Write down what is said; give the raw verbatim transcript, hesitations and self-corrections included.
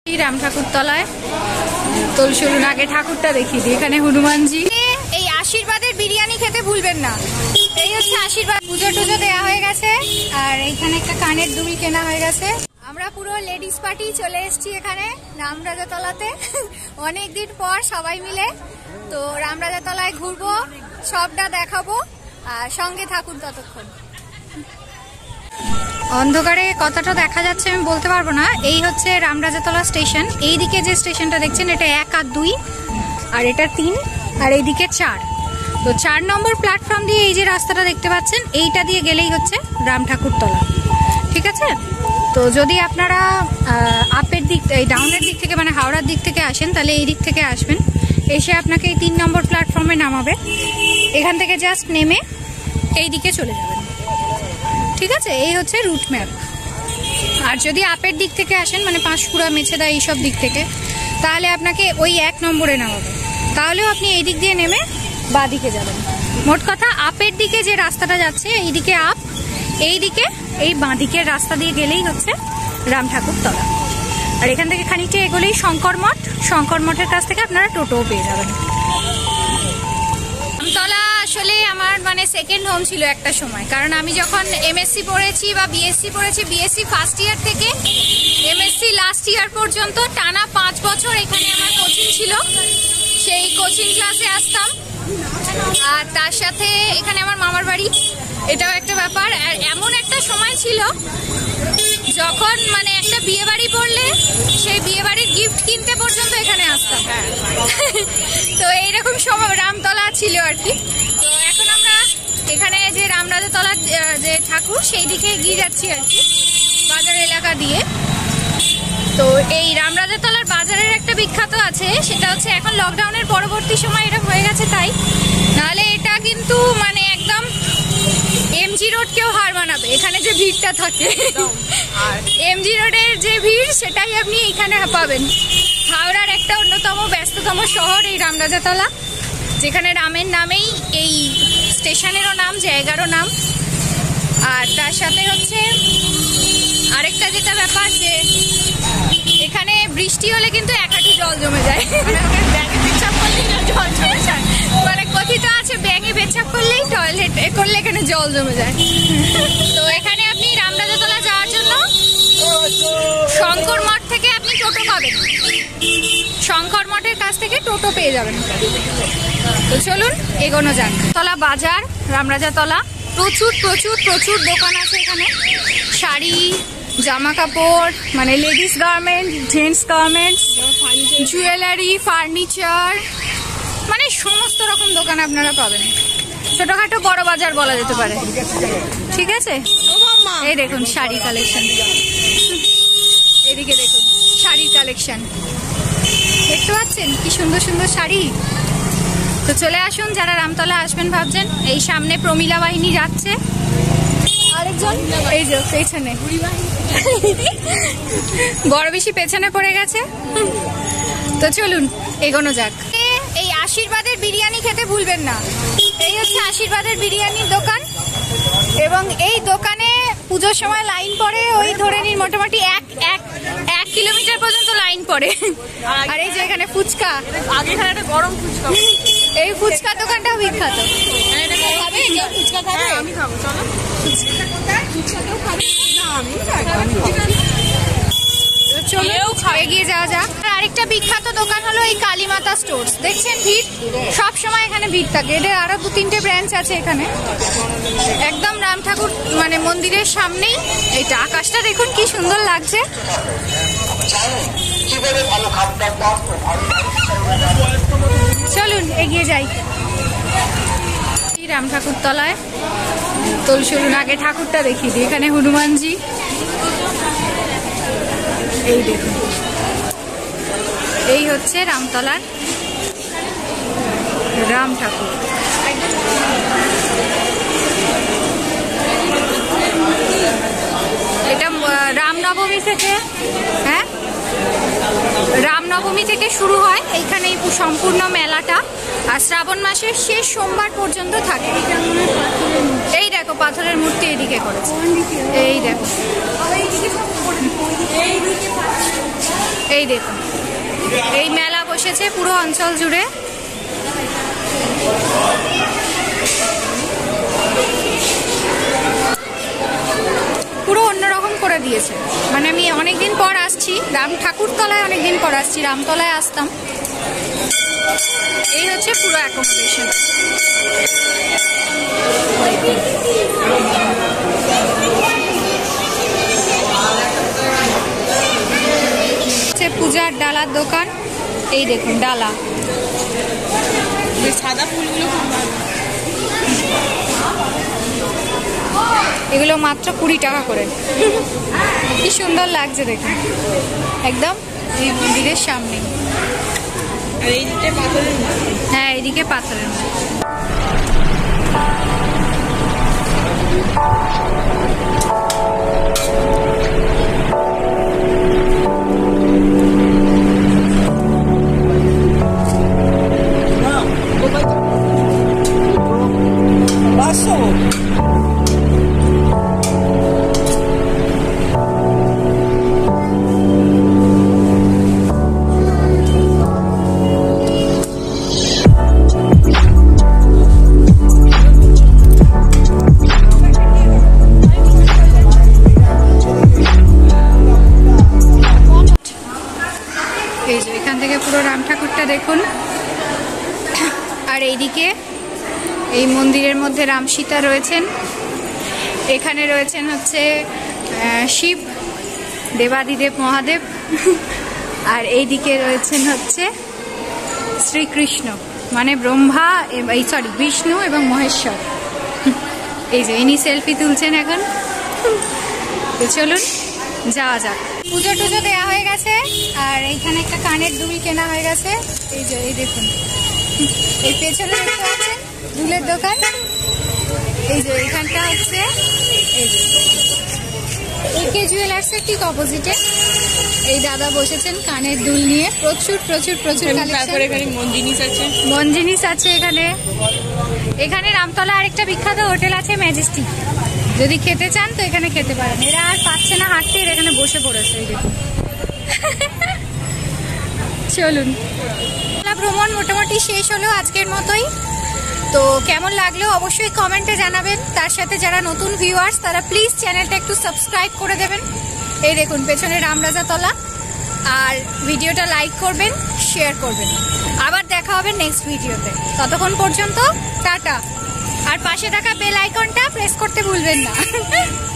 রাম ঠাকুর তলায় তো চলুন আগে ঠাকুরটা দেখিয়ে দিই। এখানে হনুমানজি। এই আশীর্বাদের বিরিয়ানি খেতে ভুলবেন না। এই হচ্ছে আশীর্বাদ। পুজো টুজো দেওয়া হয়ে গেছে আর এইখানে একটা কানের দুল কেনা হয়ে গেছে। আমরা পুরো লেডিস পার্টি চলে এসেছি এখানে রামরাজাতলাতে অনেকদিন পর সবাই মিলে। তো রামরাজাতলায় ঘুরবো, সবটা দেখাবো আর সঙ্গে থাকুন ততক্ষণ। অন্ধকারে কতটা দেখা যাচ্ছে আমি বলতে পারবো না। এই হচ্ছে রামরাজাতলা স্টেশন। এইদিকে যে স্টেশনটা দেখছেন এটা এক আর দুই, আর এটা তিন, আর এইদিকে চার। তো চার নম্বর প্ল্যাটফর্ম দিয়ে এই যে রাস্তাটা দেখতে পাচ্ছেন, এইটা দিয়ে গেলেই হচ্ছে রাম ঠাকুরতলা। ঠিক আছে? তো যদি আপনারা আপের দিক এই ডাউনের দিক থেকে মানে হাওড়ার দিক থেকে আসেন তাহলে এই দিক থেকে আসবেন। এসে আপনাকে এই তিন নম্বর প্ল্যাটফর্মে নামাবে। এখান থেকে জাস্ট নেমে এই দিকে চলে যাবেন। ঠিক আছে? এই হচ্ছে রুট ম্যাপ। আর যদি আপের দিক থেকে আসেন মানে পাঁশকুড়া, মেছেদা এইসব দিক থেকে, তাহলে আপনাকে ওই এক নম্বরে নামাবে। তাহলেও আপনি এই দিক দিয়ে নেমে বাঁ দিকে যাবেন। মোট কথা আপের দিকে যে রাস্তাটা যাচ্ছে এইদিকে আপ, এই দিকে এই বাঁ দিকের রাস্তা দিয়ে গেলেই হচ্ছে রাম ঠাকুরতলা। আর এখান থেকে খানিকটা এগোলেই শঙ্কর মঠ। শঙ্কর মঠের কাছ থেকে আপনারা টোটোও পেয়ে যাবেন। রামতলা আসলে আমার মানে সেকেন্ড হোম ছিল একটা সময়। কারণ আমি যখন এমএসসি পড়েছি বা বিএসসি পড়েছি, বিএসসি ফার্স্ট ইয়ার থেকে এমএসসি লাস্ট ইয়ার পর্যন্ত টানা পাঁচ বছর এখানে আমার কোচিং ছিল। সেই কোচিং ক্লাসে আসতাম। আর তার সাথে এখানে আমার মামার বাড়ি, এটাও একটা ব্যাপার। আর এমন একটা সময় ছিল যখন মানে একটা বিয়ে বাড়ি পড়লে সেই বিয়ে বাড়ির গিফট কিনতে পর্যন্ত এখানে আসতাম। তো এইরকম সময় রামতলা ছিল আর কি। তো এখন আমরা এখানে যে রামরাজাতলার যে ঠাকুর সেই দিকে এগিয়ে যাচ্ছি আর কি, বাজার এলাকা দিয়ে। তো এই রামরাজাতলার বাজারের একটা বিখ্যাত আছে, সেটা হচ্ছে এখন লকডাউনের পরবর্তী সময় এটা হয়ে গেছে তাই, নাহলে এটা কিন্তু মানে একদম এমজি রোডকেও হার মানাবে। এখানে যে ভিড়টা থাকে এমজি রোডের যে ভিড় সেটাই আপনি এখানে পাবেন। হাওড়ার একটা অন্যতম ব্যস্ততম শহর এই রামরাজাতলা, যেখানে রামের নামেই এই স্টেশনেরও নাম, জায়গারও নাম। আর তার সাথে হচ্ছে আরেকটা যেটা ব্যাপার যে এখানে বৃষ্টি হলে কিন্তু এক হাঁটু জল জমে যায়। জল জমে যায় মানে কথিত আছে ব্যাঙে পেচ্ছাপ করলেই টয়লেট করলে এখানে জল জমে যায়। তো এখানে আপনি রামরাজাতলা যাওয়ার জন্য শঙ্কর মঠ থেকে আপনি টোটো পাবেন। শঙ্কর মঠের কাছ থেকে টোটো পেয়ে যাবেন। তো চলুন এগোনো যাক। তলা বাজার, রামরাজাতলা প্রচুর প্রচুর প্রচুর দোকান আছে এখানে। শাড়ি, জামা কাপড় মানে ladies garment, gents garments, jewellery, furniture মানে সমস্ত রকম দোকান আপনারা পাবেন। ছোটখাটো বড় বাজার বলা যেতে পারে। ঠিক আছে? এই দেখুন শাড়ি কালেকশন, এদিকে দেখুন শাড়ির কালেকশন, দেখতে পাচ্ছেন কি সুন্দর সুন্দর শাড়ি। তো চলে আসুন যারা রামতলা আসবেন ভাবছেন। এই সামনে প্রমিলা বাহিনী যাচ্ছে, আরেকজন এই যে পেছনে বড় বেশি পেছনে পড়ে গেছে। তো চলুন এগোনো যাক। এই আশীর্বাদের বিরিয়ানি খেতে ভুলবেন না। এই হচ্ছে আশীর্বাদের বিরিয়ানির দোকান এবং এই দোকানে পুজোর সময় লাইন পড়ে ওই ধরে নিন মোটামুটি এক এক এক কিলোমিটার পর্যন্ত লাইন পড়ে। আর এই যে এখানে ফুচকা, আগে এখানে একটা গরম ফুচকা, এই ফুচকা দোকানটাও বিখ্যাত। ফুচকা খাবে? আমি খাবো, চলো। এগিয়ে যাওয়া যাক। আরেকটা বিখ্যাত দোকান হলো এই কালীমাতা স্টোর্স। দেখছেন ভিড়, সব সময় এখানে ভিড় থাকে। এদের আরো দু তিনটে ব্রাঞ্চ আছে এখানে। একদম রাম ঠাকুর মানে মন্দিরের সামনেই। এইটা আকাশটা দেখুন কি সুন্দর লাগছে। চলুন এগিয়ে যাই রাম ঠাকুর তলায়। তো চলুন আগে ঠাকুরটা দেখিয়ে দিই। এখানে হনুমানজি, এই দেখুন এই হচ্ছে রামতলার রাম ঠাকুর। এটা রামনবমী থেকে, হ্যাঁ রামনবমী থেকে শুরু হয় এইখানে এই সম্পূর্ণ মেলাটা। আর শ্রাবণ মাসের শেষ সোমবার পর্যন্ত থাকে। এই দেখো পাথরের মূর্তি এদিকে করেছে, এই দেখো। এই দেখুন, এই মেলা বসেছে পুরো অঞ্চল জুড়ে। পুরো অন্যরকম করে দিয়েছে। মানে আমি অনেকদিন পর আসছি রাম ঠাকুরতলায়, অনেকদিন পর আসছি, রামতলায় আসতাম। এই হচ্ছে পুরো অ্যাকোমোডেশন। পূজার ডালার দোকান, এই দেখুন ডালা, সাদা ফুলগুলো এগুলো মাত্র কুড়ি টাকা করে। কি সুন্দর লাগছে দেখুন, একদম এই মন্দিরের সামনে। হ্যাঁ, এইদিকে পাথরের পুরো রাম ঠাকুরটা দেখুন। আর এইদিকে এই মন্দিরের মধ্যে রাম সীতা রয়েছেন। এখানে রয়েছেন হচ্ছে শিব, দেবাদিদেব মহাদেব। আর এইদিকে রয়েছেন হচ্ছে শ্রীকৃষ্ণ, মানে ব্রহ্মা, এই সরি বিষ্ণু এবং মহেশ্বর। এই যে ইনি সেলফি তুলছেন এখন। তো চলুন যাওয়া যাক। পুজো টুজো দেওয়া হয়ে গেছে, আর এইখানে একটা কানের দুল কেনা হয়ে গেছে। এই যে এই দেখুন, এই পেছনে দেখতে পাচ্ছেন দুলের দোকান। এই যে এখানটা হচ্ছে এই যে একে জুয়েলার্সের ঠিক অপোজিটে এই দাদা বসেছেন কানের দুল নিয়ে। প্রচুর প্রচুর প্রচুর মন জিনিস আছে, মন জিনিস আছে এখানে। এখানে রামতলা আরেকটা বিখ্যাত হোটেল আছে ম্যাজেস্টিক, যদি খেতে চান তো এখানে খেতে পারেন। এরা আর পাচ্ছে না হাঁটতে, এরা এখানে বসে পড়েছে। এই দেখুন। চলুন, ভ্রমণ মোটামুটি শেষ হলো আজকের মতোই। তো কেমন লাগলো অবশ্যই কমেন্টে জানাবেন। তার সাথে যারা নতুন ভিউয়ার্স তারা প্লিজ চ্যানেলটা একটু সাবস্ক্রাইব করে দেবেন। এই দেখুন পেছনে রামরাজাতলা। আর ভিডিওটা লাইক করবেন, শেয়ার করবেন। আবার দেখা হবে নেক্সট ভিডিওতে। ততক্ষণ পর্যন্ত টাটা। আর পাশে থাকা বেল আইকনটা প্রেস করতে ভুলবেন না।